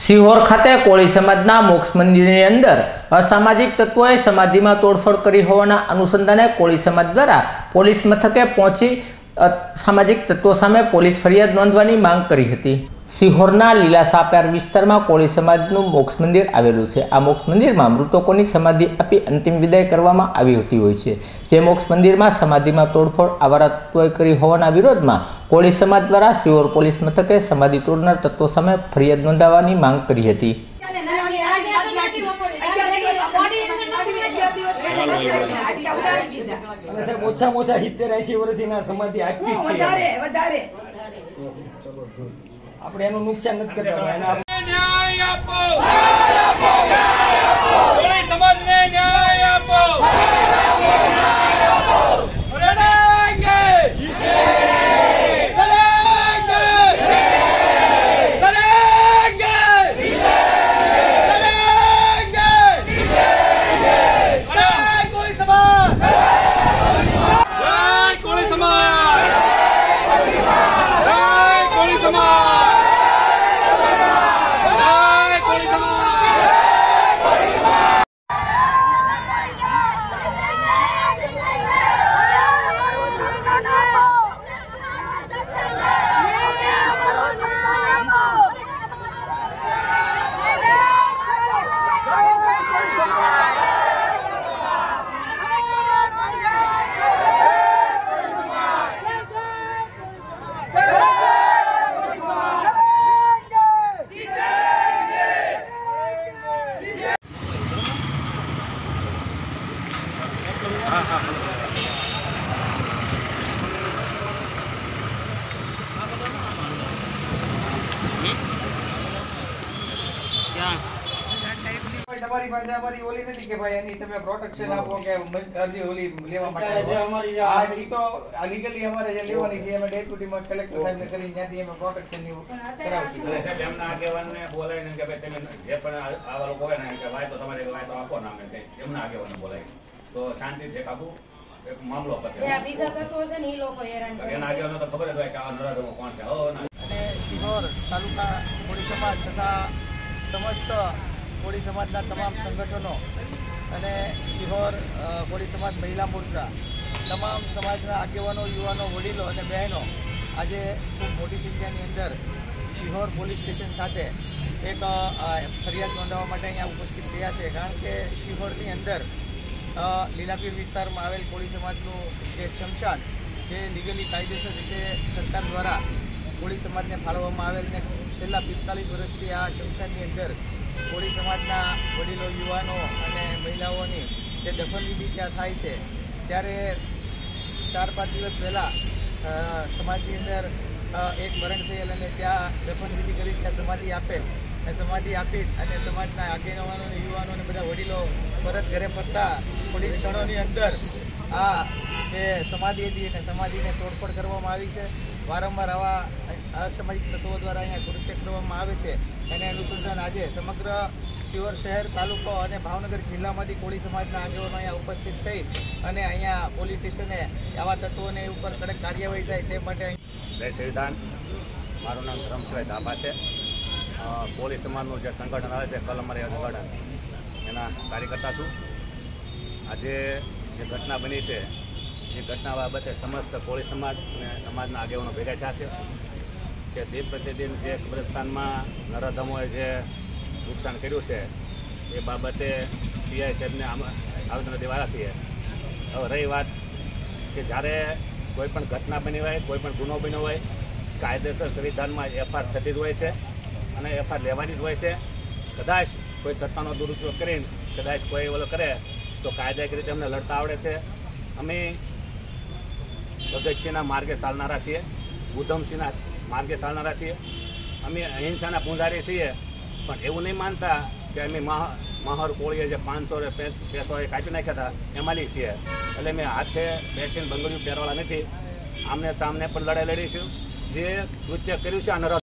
સિહોર ખાતે કોળી સમાજના મોક્ષ મંદિરની અંદર અસામાજિક તત્વોએ સમાધિમાં તોડફોડ કરી હોવાના અનુસંધાને કોળી સમાજ દ્વારા પોલીસ મથકે પહોંચી સામાજિક તત્વો સામે પોલીસ ફરિયાદ નોંધવાની માંગ કરી હતી। સિહોરના લીલાસાપર વિસ્તારમાં કોળી સમાજનું મોક્ષ મંદિર આવેલું છે। આ મોક્ષ મંદિરમાં મૃતકોની સમાધિ આપી અંતિમ વિદાય કરવામાં આવી હોતી હોય છે। જે મોક્ષ મંદિરમાં સમાધિમાં તોડફોડ આવારા તત્વોએ કરી હોવાના વિરોધમાં કોળી સમાજ દ્વારા સિહોર પોલીસ મથકે સમાધિ તોડનાર તત્વો સામે ફરિયાદ નોંધાવવાની માંગ કરી હતી। ઓછા 70-80 વર્ષથી સમાધિ આપી છે। આપણે એનું નુકસાન નથી કરતા। ન્યાય આપો, કોળી સમાજને ન્યાય આપો, લડાएंगे, લડાएंगे, લડાएंगे, લડાएंगे, અરે કોળી સમાજ, જય કોળી સમાજ, જય કોળી સમાજ। તમારી પાસે અમારી ઓલી નથી કે ભાઈ એની તમે પ્રોટેક્શન આપો કે અરજી ઓલી લેવા માટે આ ઈ તો લીગલી અમારે જે લેવાની છે અમે ડેપ્યુટીમાં કલેક્ટર સાહેબને કરીને ત્યાંથી અમે પ્રોટેક્શન ની કરાવી સાહેબ એમના આગેવાનને બોલાવીને કે ભાઈ તમે જે પણ આવા લોકો હોય ને કે ભાઈ તો તમારે ભાઈ તો આપો ના અમે એમના આગેવાનને બોલાવી તો શાંતિથી કાબુ એક મામલો પતે જે બીજા તત્વો છે ને ઈ લોકો હેરાન કરે એના આગેવાનને તો ખબર જ હોય કે આ નરાધમો કોણ છે અને સિહોર તાલુકા કોળી સમાજ તથા સમસ્ત કોળી સમાજના તમામ સંગઠનો અને સિહોર કોળી સમાજ મહિલા મોરચા તમામ સમાજના આગેવાનો, યુવાનો, વડીલો અને બહેનો આજે ખૂબ મોટી સંખ્યાની અંદર સિહોર પોલીસ સ્ટેશન ખાતે એક ફરિયાદ નોંધાવવા માટે અહીંયા ઉપસ્થિત થયા છે। કારણ કે સિહોરની અંદર લીલાપીર વિસ્તારમાં આવેલ કોળી સમાજનું જે શમશાન જે લીગલી કાયદેસર રીતે સરકાર દ્વારા કોળી સમાજને ફાળવવામાં આવેલ ને છેલ્લા 45 વર્ષથી આ શમશાનની અંદર કોળી સમાજના વડીલો, યુવાનો અને મહિલાઓની જે દફનવિધિ ત્યાં થાય છે ત્યારે 4-5 દિવસ પહેલાં સમાજની અંદર એક મરણ થયેલ અને ત્યાં દફનવિધિ કરી ત્યાં સમાધિ આપેલ અને સમાધિ આપી અને સમાજના આગેવાનો અને યુવાનો અને બધા વડીલો પરત ઘરે ફરતા થોડી ક્ષણોની અંદર આ જે સમાધિ હતી અને સમાધિને તોડફોડ કરવામાં આવી છે। વારંવાર આવા અસામાજિક તત્વો દ્વારા અહીંયા કૃત્ય કરવામાં આવે છે અને અનુસંધાન આજે સમગ્ર સિહોર શહેર, તાલુકો અને ભાવનગર જિલ્લામાંથી કોળી સમાજના આગેવાનો અહીંયા ઉપસ્થિત થઈ અને અહીંયા પોલીસ સ્ટેશને આવા તત્વોને ઉપર કડક કાર્યવાહી થાય તે માટે જય સંવિધાન। મારું નામ ધરમશભાઈ ધાબા છે। કોળી સમાજનું જે સંગઠન આવે છે કલમરિયા સંગઠન એના કાર્યકર્તા છું। આજે જે ઘટના બની છે એ ઘટના બાબતે સમસ્ત કોળી સમાજ અને સમાજના આગેવાનો ભેગા થયા છે કે દિન પ્રતિદિન જે કબ્રસ્તાનમાં નરાધમોએ જે નુકસાન કર્યું છે એ બાબતે પીઆઈ સાહેબને આવેદન દેવાયા છીએ। હવે રહી વાત કે જ્યારે કોઈ પણ ઘટના બની હોય, કોઈ પણ ગુનો બન્યો હોય, કાયદેસર સંવિધાનમાં એફઆઈઆર થતી જ હોય છે અને એફઆઈઆર લેવાની જ હોય છે। કદાચ કોઈ સત્તાનો દુરુપયોગ કરીને કદાચ કોઈ ઓલો કરે તો કાયદાકીય રીતે અમને લડતા આવડે છે। અમે ભગતસિંહના માર્ગે ચાલનારા છીએ, ઉધમસિંહના માર્ગે ચાલનારા છીએ। અમે અહિંસાના પૂંજારી છીએ, પણ એવું નહીં માનતા કે અમે મહર કોળીએ જે 500 પેસોએ કાપી નાખ્યા હતા એમાંની છીએ। એટલે અમે હાથે બેસીને બંગડીઓ પહેરવાળા નથી। આમને સામને પણ લડાઈ લડીશું। જે કૃત્ય કર્યું છે આ